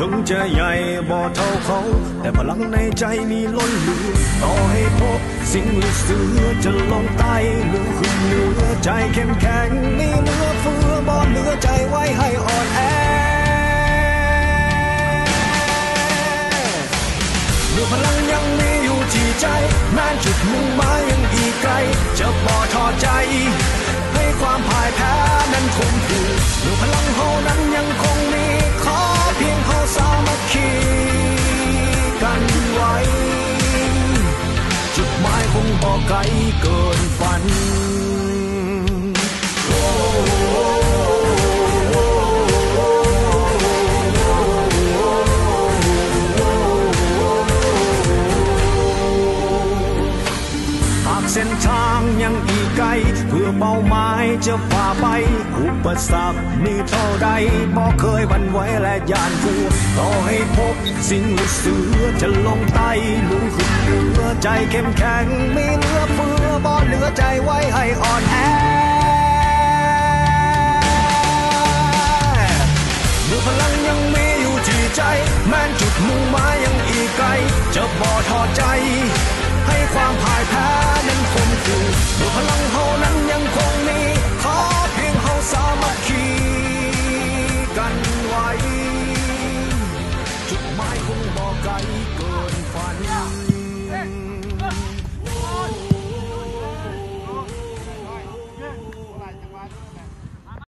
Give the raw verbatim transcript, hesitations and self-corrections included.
งจะใหญ่บ่เท่าเขาแต่พลังในใจมีล้นเหลือต่อให้พบสิ่งลึกซึ้งจะลงใต้หรือขึ้นเหนือใจเข้มแข็งมีเหลือเฟือบ่เหลือใจไว้ให้อ่อนแอเมื่อพลังยังมีอยู่ที่ใจแม้จุดมุ่งหมายยังอีกไกลจะบ่ท้อใจให้ความพ่ายแพ้นั้นคงอยู่เมื่อพลังเฮานั้นยังคงมีขอเพียงเฮาสามัคคีกันไว้จุดหมายคงบ่ไกลเกินฝันเส้นทางยังอีกไกลเพื่อเป้าหมายจะฝ่าไปอุปสรรคมีเท่าใดบ่เคยบั่นไหวและยานกลัวต่อให้พบสิ่งลึกซึ้งจะลงใต้ลุกขึ้นเหนือใจเข้มแข็งมีเหลือเฟือบ่เหลือใจไว้ให้อ่อนแอเมื่อพลังยังมีอยู่ที่ใจแม้จุดมุ่งหมายยังอีกไกลจะบ่ท้อใจให้ความพ่ายแพ้นั้นคงอยู่เมื่อพลังเฮานั้นยังคงมีขอเพียงเฮาสามัคคีกันไว้จุดหมายคงบ่ไกลเกินฝัน